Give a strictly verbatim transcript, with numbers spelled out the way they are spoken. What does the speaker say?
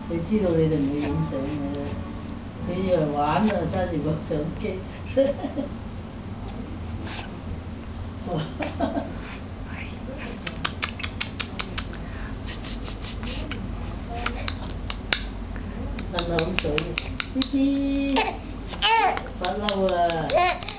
你知道你哋唔會影相嘅，你以為玩啊揸住個相機。噴口水，呢啲不嬲啊！